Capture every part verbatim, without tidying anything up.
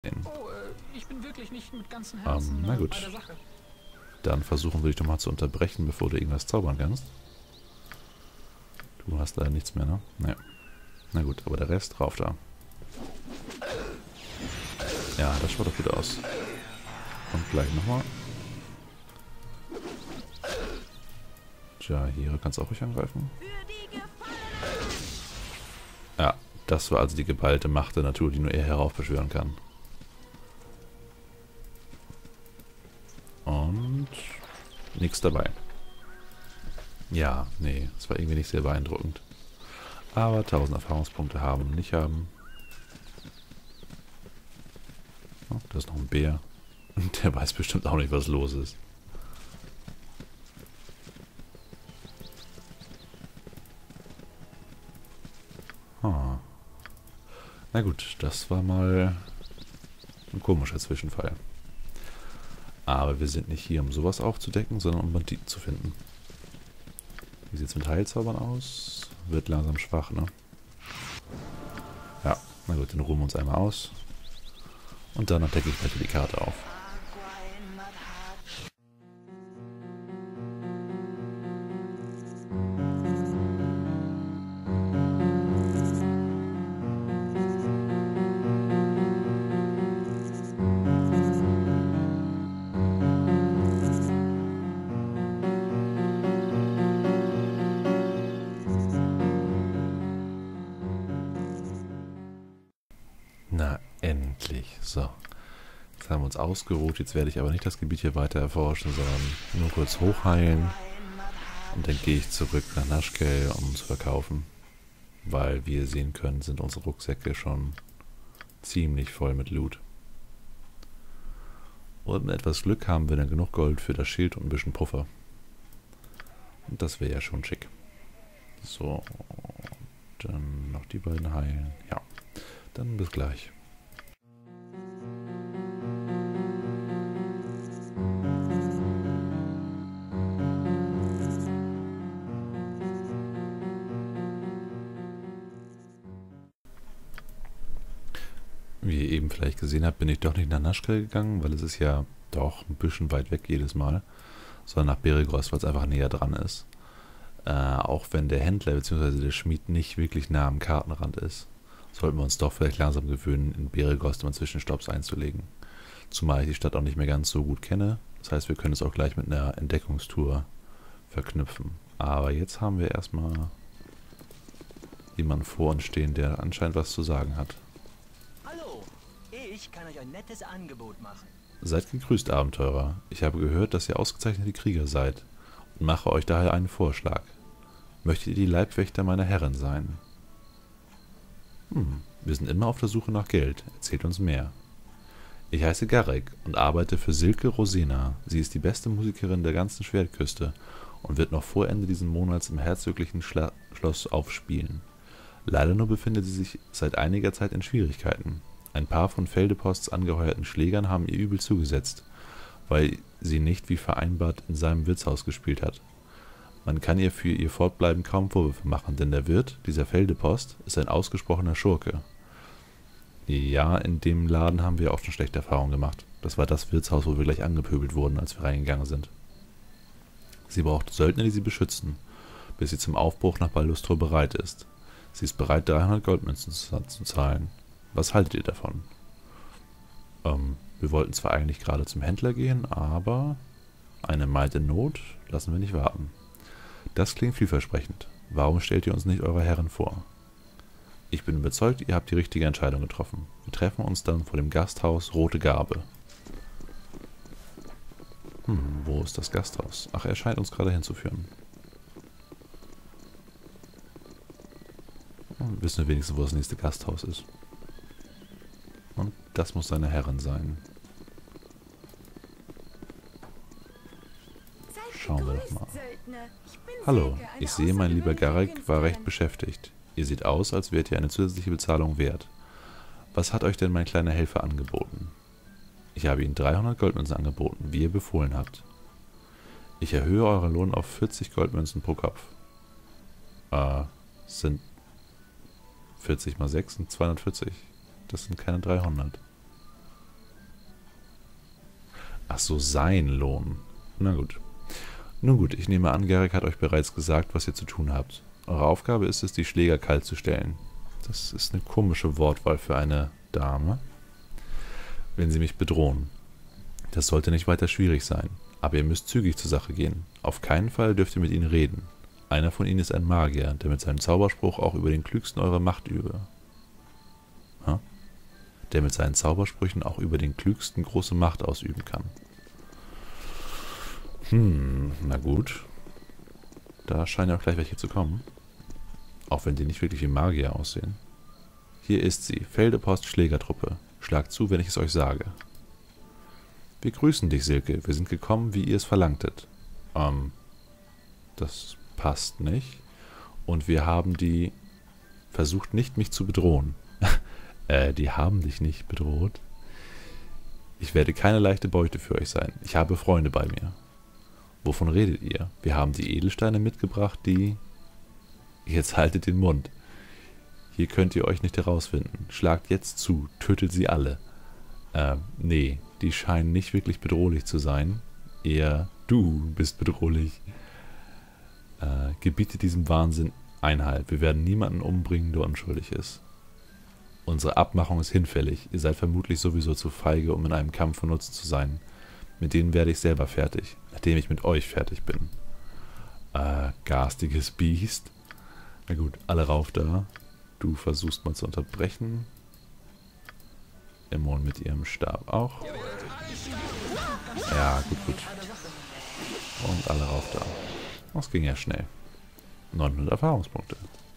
Oh, äh, ich bin wirklich nicht mit ganzem Herzen Ähm, na äh, gut. bei der Sache. Dann versuchen wir dich doch mal zu unterbrechen, bevor du irgendwas zaubern kannst. Du hast leider nichts mehr, ne? Ne. Na gut, aber der Rest rauf da. Ja, das schaut doch gut aus. Und gleich nochmal. Tja, hier kannst du auch ruhig angreifen. Ja, das war also die geballte Macht der Natur, die nur er heraufbeschwören kann. Und nichts dabei. Ja, nee, das war irgendwie nicht sehr beeindruckend. Aber tausend Erfahrungspunkte haben und nicht haben. Oh, da ist noch ein Bär. Und der weiß bestimmt auch nicht, was los ist. Ah. Na gut, das war mal ein komischer Zwischenfall. Aber wir sind nicht hier, um sowas aufzudecken, sondern um Banditen zu finden. Wie sieht es mit Heilzaubern aus? Wird langsam schwach, ne? Ja, na gut, dann ruhen wir uns einmal aus. Und dann decke ich weiter die Karte auf. Na, endlich. So. Jetzt haben wir uns ausgeruht. Jetzt werde ich aber nicht das Gebiet hier weiter erforschen, sondern nur kurz hochheilen. Und dann gehe ich zurück nach Nashkel, um zu verkaufen. Weil, wie ihr sehen könnt, sind unsere Rucksäcke schon ziemlich voll mit Loot. Und mit etwas Glück haben wir dann genug Gold für das Schild und ein bisschen Puffer. Und das wäre ja schon schick. So. Dann noch die beiden heilen. Ja. Dann bis gleich. Wie ihr eben vielleicht gesehen habt, bin ich doch nicht nach Nashkel gegangen, weil es ist ja doch ein bisschen weit weg jedes Mal, sondern nach Beregost, weil es einfach näher dran ist. Äh, auch wenn der Händler bzw. der Schmied nicht wirklich nah am Kartenrand ist, sollten wir uns doch vielleicht langsam gewöhnen, in Beregost immer Zwischenstopps einzulegen. Zumal ich die Stadt auch nicht mehr ganz so gut kenne. Das heißt, wir können es auch gleich mit einer Entdeckungstour verknüpfen. Aber jetzt haben wir erstmal jemanden vor uns stehen, der anscheinend was zu sagen hat. Hallo, ich kann euch ein nettes Angebot machen. Seid gegrüßt, Abenteurer. Ich habe gehört, dass ihr ausgezeichnete Krieger seid und mache euch daher einen Vorschlag. Möchtet ihr die Leibwächter meiner Herren sein? Hm, wir sind immer auf der Suche nach Geld. Erzählt uns mehr. Ich heiße Garek und arbeite für Silke Rosena. Sie ist die beste Musikerin der ganzen Schwertküste und wird noch vor Ende dieses Monats im herzoglichen Schla Schloss aufspielen. Leider nur befindet sie sich seit einiger Zeit in Schwierigkeiten. Ein paar von Feldeposts angeheuerten Schlägern haben ihr übel zugesetzt, weil sie nicht wie vereinbart in seinem Wirtshaus gespielt hat. Man kann ihr für ihr Fortbleiben kaum Vorwürfe machen, denn der Wirt, dieser Feldepost, ist ein ausgesprochener Schurke. Ja, in dem Laden haben wir auch schon schlechte Erfahrungen gemacht. Das war das Wirtshaus, wo wir gleich angepöbelt wurden, als wir reingegangen sind. Sie braucht Söldner, die sie beschützen, bis sie zum Aufbruch nach Baldustor bereit ist. Sie ist bereit, dreihundert Goldmünzen zu zahlen. Was haltet ihr davon? Ähm, wir wollten zwar eigentlich gerade zum Händler gehen, aber eine Maid in Not lassen wir nicht warten. Das klingt vielversprechend. Warum stellt ihr uns nicht eure Herren vor? Ich bin überzeugt, ihr habt die richtige Entscheidung getroffen. Wir treffen uns dann vor dem Gasthaus Rote Garbe. Hm, wo ist das Gasthaus? Ach, er scheint uns gerade hinzuführen. Hm, wissen wir wenigstens, wo das nächste Gasthaus ist. Und das muss seine Herrin sein. Schauen wir doch mal. Hallo, ich sehe, mein lieber Garek war recht beschäftigt. Ihr seht aus, als wärt ihr eine zusätzliche Bezahlung wert. Was hat euch denn mein kleiner Helfer angeboten? Ich habe ihm dreihundert Goldmünzen angeboten, wie ihr befohlen habt. Ich erhöhe euren Lohn auf vierzig Goldmünzen pro Kopf. Äh, sind vierzig mal sechs sind zweihundertvierzig. Das sind keine dreihundert. Ach so, sein Lohn. Na gut. Nun gut, ich nehme an, Garrick hat euch bereits gesagt, was ihr zu tun habt. Eure Aufgabe ist es, die Schläger kalt zu stellen. Das ist eine komische Wortwahl für eine Dame. Wenn sie mich bedrohen. Das sollte nicht weiter schwierig sein. Aber ihr müsst zügig zur Sache gehen. Auf keinen Fall dürft ihr mit ihnen reden. Einer von ihnen ist ein Magier, der mit seinem Zauberspruch auch über den klügsten eure Macht übe. Ha? Der mit seinen Zaubersprüchen auch über den klügsten große Macht ausüben kann. Hm, na gut. Da scheinen ja auch gleich welche zu kommen. Auch wenn die nicht wirklich wie Magier aussehen. Hier ist sie, Feldepost Schlägertruppe. Schlagt zu, wenn ich es euch sage. Wir grüßen dich, Silke. Wir sind gekommen, wie ihr es verlangtet. Ähm, das passt nicht. Und wir haben die... Versucht nicht, mich zu bedrohen. äh, die haben dich nicht bedroht. Ich werde keine leichte Beute für euch sein. Ich habe Freunde bei mir. Wovon redet ihr? Wir haben die Edelsteine mitgebracht, die... Jetzt haltet den Mund. Hier könnt ihr euch nicht herausfinden. Schlagt jetzt zu. Tötet sie alle. Äh, nee. Die scheinen nicht wirklich bedrohlich zu sein. Eher du bist bedrohlich. Äh, gebiete diesem Wahnsinn Einhalt. Wir werden niemanden umbringen, der unschuldig ist. Unsere Abmachung ist hinfällig. Ihr seid vermutlich sowieso zu feige, um in einem Kampf von Nutzen zu sein. Mit denen werde ich selber fertig, nachdem ich mit euch fertig bin. Äh, garstiges Biest. Na gut, alle rauf da. Du versuchst mal zu unterbrechen. Immon mit ihrem Stab auch. Ja, gut, gut. Und alle rauf da. Das ging ja schnell. neunhundert Erfahrungspunkte.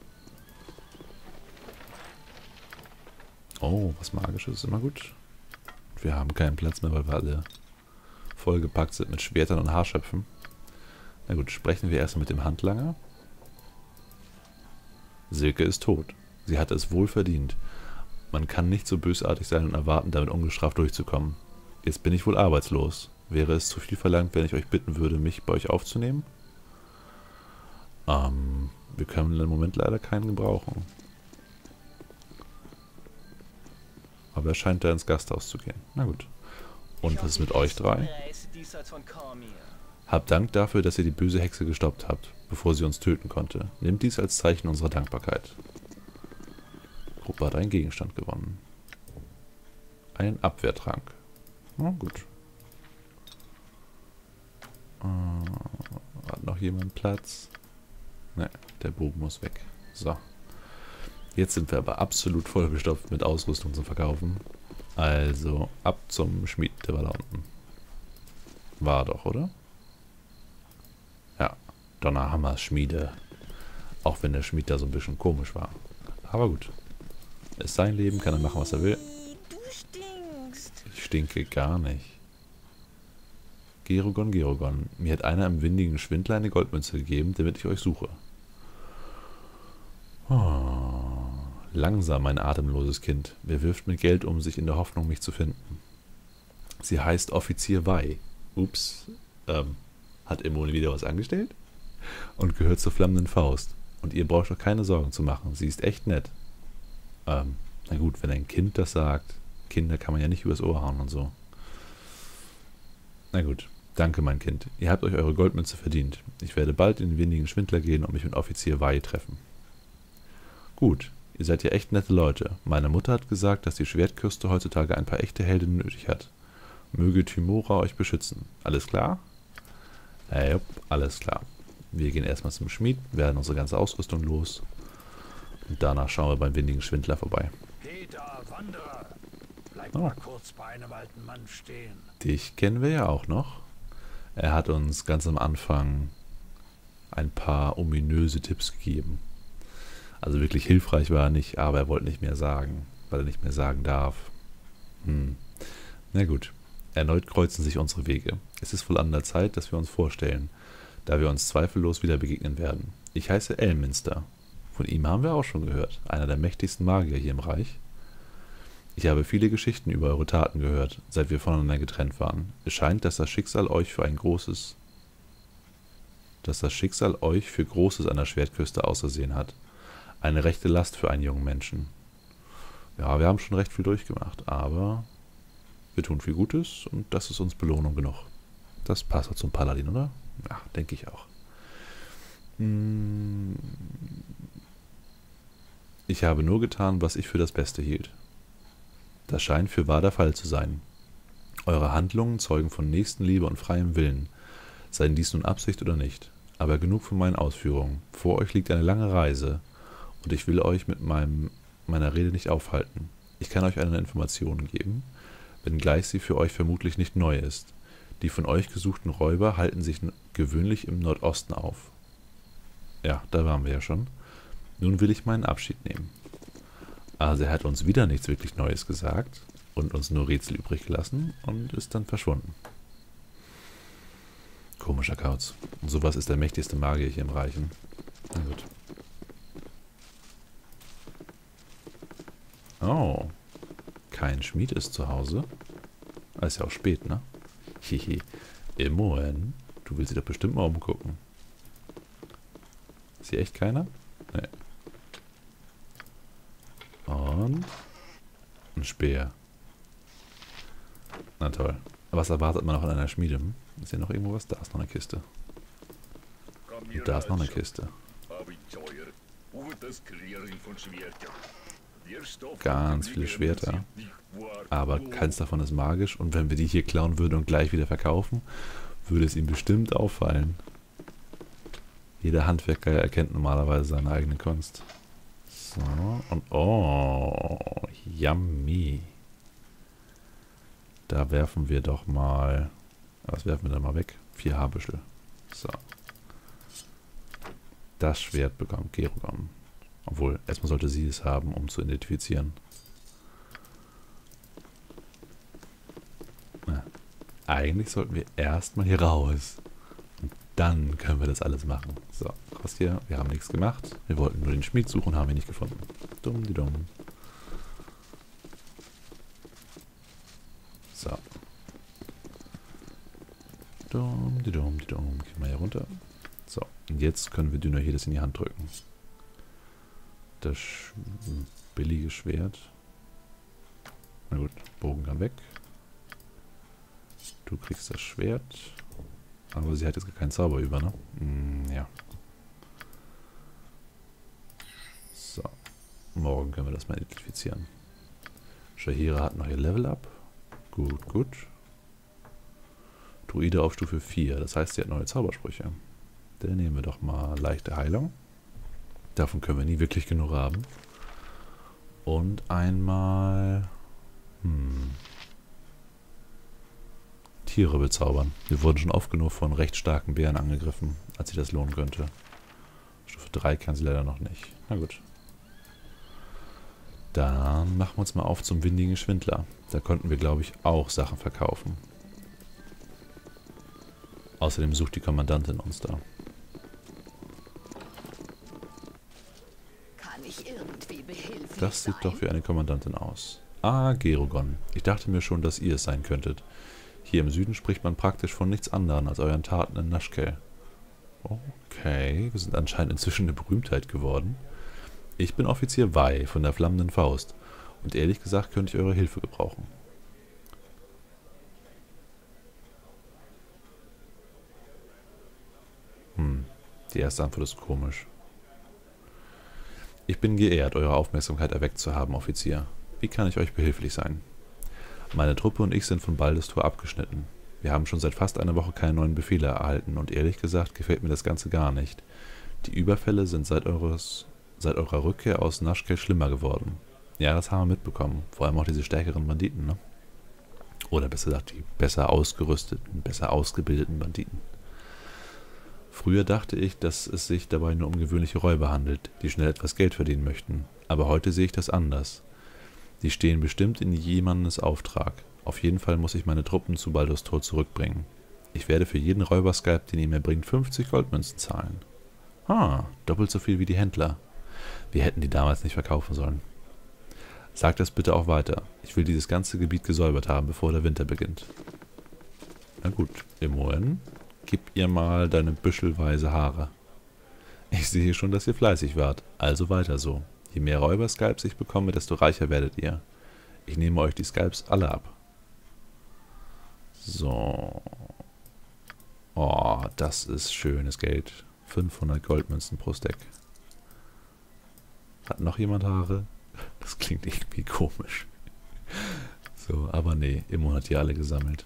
Oh, was Magisches ist immer gut. Wir haben keinen Platz mehr, weil wir alle vollgepackt sind mit Schwertern und Haarschöpfen. Na gut, sprechen wir erstmal mit dem Handlanger. Silke ist tot. Sie hatte es wohl verdient. Man kann nicht so bösartig sein und erwarten, damit ungestraft durchzukommen. Jetzt bin ich wohl arbeitslos. Wäre es zu viel verlangt, wenn ich euch bitten würde, mich bei euch aufzunehmen? Ähm, wir können im Moment leider keinen gebrauchen. Aber er scheint da ins Gasthaus zu gehen. Na gut. Und was ist mit euch drei? Habt Dank dafür, dass ihr die böse Hexe gestoppt habt, bevor sie uns töten konnte. Nehmt dies als Zeichen unserer Dankbarkeit. Die Gruppe hat einen Gegenstand gewonnen. Einen Abwehrtrank. Na gut. Äh, hat noch jemand Platz? Ne, der Bogen muss weg. So. Jetzt sind wir aber absolut vollgestopft mit Ausrüstung zum Verkaufen. Also ab zum Schmied, der war da unten. War doch, oder? Ja, Donnerhammer Schmiede. Auch wenn der Schmied da so ein bisschen komisch war. Aber gut. Ist sein Leben, kann er machen, was er will. Du stinkst. Ich stinke gar nicht. Gerogon, Gerogon. Mir hat einer im windigen Schwindler eine Goldmünze gegeben, damit ich euch suche. Oh. Langsam, mein atemloses Kind. Wer wirft mit Geld um sich in der Hoffnung, mich zu finden? Sie heißt Offizier Wei. Ups. Ähm, hat Immone wieder was angestellt? Und gehört zur flammenden Faust. Und ihr braucht euch keine Sorgen zu machen. Sie ist echt nett. Ähm, na gut, wenn ein Kind das sagt. Kinder kann man ja nicht übers Ohr hauen und so. Na gut. Danke, mein Kind. Ihr habt euch eure Goldmünze verdient. Ich werde bald in den windigen Schwindler gehen und mich mit Offizier Wei treffen. Gut. Ihr seid ja echt nette Leute. Meine Mutter hat gesagt, dass die Schwertküste heutzutage ein paar echte Helden nötig hat. Möge Tymora euch beschützen. Alles klar? Ja, jupp, alles klar. Wir gehen erstmal zum Schmied, werden unsere ganze Ausrüstung los. Und danach schauen wir beim windigen Schwindler vorbei. Peter, Wanderer, bleib Oh. mal kurz bei einem alten Mann stehen. Dich kennen wir ja auch noch. Er hat uns ganz am Anfang ein paar ominöse Tipps gegeben. Also wirklich hilfreich war er nicht, aber er wollte nicht mehr sagen, weil er nicht mehr sagen darf. Hm. Na gut. Erneut kreuzen sich unsere Wege. Es ist wohl an der Zeit, dass wir uns vorstellen, da wir uns zweifellos wieder begegnen werden. Ich heiße Elminster. Von ihm haben wir auch schon gehört. Einer der mächtigsten Magier hier im Reich. Ich habe viele Geschichten über eure Taten gehört, seit wir voneinander getrennt waren. Es scheint, dass das Schicksal euch für ein großes... dass das Schicksal euch für Großes an der Schwertküste ausersehen hat. Eine rechte Last für einen jungen Menschen. Ja, wir haben schon recht viel durchgemacht, aber Wir tun viel Gutes und das ist uns Belohnung genug. Das passt doch zum Paladin, oder? Ja, denke ich auch. Hm. Ich habe nur getan, was ich für das Beste hielt. Das scheint für wahr der Fall zu sein. Eure Handlungen zeugen von Nächstenliebe und freiem Willen, seien dies nun Absicht oder nicht. Aber genug von meinen Ausführungen. Vor euch liegt eine lange Reise und ich will euch mit meinem, meiner Rede nicht aufhalten. Ich kann euch eine Information geben, wenngleich sie für euch vermutlich nicht neu ist. Die von euch gesuchten Räuber halten sich gewöhnlich im Nordosten auf. Ja, da waren wir ja schon. Nun will ich meinen Abschied nehmen. Also er hat uns wieder nichts wirklich Neues gesagt und uns nur Rätsel übrig gelassen und ist dann verschwunden. Komischer Kauz. Und sowas ist der mächtigste Magier hier im Reichen. Na gut. Oh. Kein Schmied ist zu Hause. Ah, ist ja auch spät, ne? Hihi. Immerhin. Du willst dich doch bestimmt mal umgucken. Ist hier echt keiner? Nee. Und ein Speer. Na toll. Was erwartet man noch in einer Schmiede? Ist hier noch irgendwo was? Da ist noch eine Kiste. Und da ist noch eine Kiste. Ganz viele Schwerter. Aber keins davon ist magisch. Und wenn wir die hier klauen würden und gleich wieder verkaufen, würde es ihm bestimmt auffallen. Jeder Handwerker erkennt normalerweise seine eigene Kunst. So, und oh, yummy. Da werfen wir doch mal, was werfen wir da mal weg? Vier Haarbüschel. So. Das Schwert bekommt Gerugon. Obwohl, erstmal sollte sie es haben, um zu identifizieren. Na, eigentlich sollten wir erstmal hier raus. Und dann können wir das alles machen. So, raus hier. Wir haben nichts gemacht. Wir wollten nur den Schmied suchen, haben ihn nicht gefunden. Dumm, die dumm. So. Dumm, die dumm, die dumm. Gehen wir hier runter. So, und jetzt können wir Dünner hier das in die Hand drücken. Das Sch billige Schwert. Na gut, Bogen kann weg. Du kriegst das Schwert. Aber sie hat jetzt gar keinen Zauber über, ne? Mm, ja. So. Morgen können wir das mal identifizieren. Shahira hat noch ihr Level Up. Gut, gut. Druide auf Stufe vier. Das heißt, sie hat neue Zaubersprüche. Dann nehmen wir doch mal leichte Heilung. Davon können wir nie wirklich genug haben. Und einmal... Hm... Tiere bezaubern. Wir wurden schon oft genug von recht starken Bären angegriffen, als sich das lohnen könnte. Stufe drei kann sie leider noch nicht. Na gut. Dann machen wir uns mal auf zum windigen Schwindler. Da konnten wir, glaube ich, auch Sachen verkaufen. Außerdem sucht die Kommandantin uns da. Kann ich irgendwie behilflich Das sieht sein? doch wie eine Kommandantin aus. Ah, Gerugon. Ich dachte mir schon, dass ihr es sein könntet. Hier im Süden spricht man praktisch von nichts anderem als euren Taten in Nashkel. Okay, wir sind anscheinend inzwischen eine Berühmtheit geworden. Ich bin Offizier Wei von der Flammenden Faust und ehrlich gesagt könnte ich eure Hilfe gebrauchen. Hm, die erste Antwort ist komisch. Ich bin geehrt, eure Aufmerksamkeit erweckt zu haben, Offizier. Wie kann ich euch behilflich sein? Meine Truppe und ich sind von Baldestor abgeschnitten. Wir haben schon seit fast einer Woche keine neuen Befehle erhalten und ehrlich gesagt gefällt mir das Ganze gar nicht. Die Überfälle sind seit, eures, seit eurer Rückkehr aus Nashkel schlimmer geworden. Ja, das haben wir mitbekommen. Vor allem auch diese stärkeren Banditen, ne? Oder besser gesagt, die besser ausgerüsteten, besser ausgebildeten Banditen. Früher dachte ich, dass es sich dabei nur um gewöhnliche Räuber handelt, die schnell etwas Geld verdienen möchten. Aber heute sehe ich das anders. Die stehen bestimmt in jemandes Auftrag. Auf jeden Fall muss ich meine Truppen zu Baldustor zurückbringen. Ich werde für jeden Räuberskalp, den ihr mir bringt, fünfzig Goldmünzen zahlen. Ah, doppelt so viel wie die Händler. Wir hätten die damals nicht verkaufen sollen. Sagt das bitte auch weiter. Ich will dieses ganze Gebiet gesäubert haben, bevor der Winter beginnt. Na gut, immerhin. Gib ihr mal deine büschelweise Haare. Ich sehe schon, dass ihr fleißig wart. Also weiter so. Je mehr Räuberskalps ich bekomme, desto reicher werdet ihr. Ich nehme euch die Skalps alle ab. So. Oh, das ist schönes Geld. fünfhundert Goldmünzen pro Stack. Hat noch jemand Haare? Das klingt irgendwie komisch. So, aber nee, Immo hat die alle gesammelt.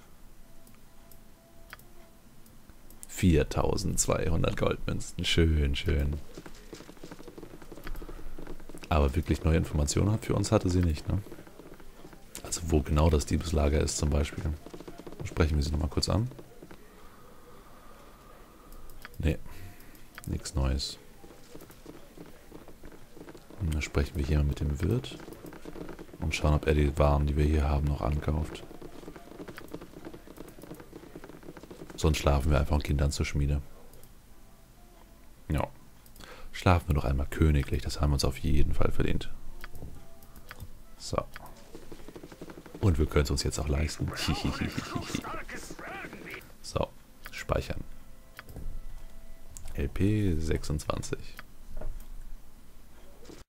viertausendzweihundert Goldmünzen. Schön, schön. Aber wirklich neue Informationen hat für uns hatte sie nicht, ne? Also wo genau das Diebeslager ist zum Beispiel. Sprechen wir sie nochmal kurz an. Nee, nichts Neues. Und dann sprechen wir hier mal mit dem Wirt und schauen, ob er die Waren, die wir hier haben, noch ankauft. Sonst schlafen wir einfach und gehen dann zur Schmiede. Ja. Schlafen wir doch einmal königlich, das haben wir uns auf jeden Fall verdient. So. Und wir können es uns jetzt auch leisten. So, speichern. L P sechsundzwanzig.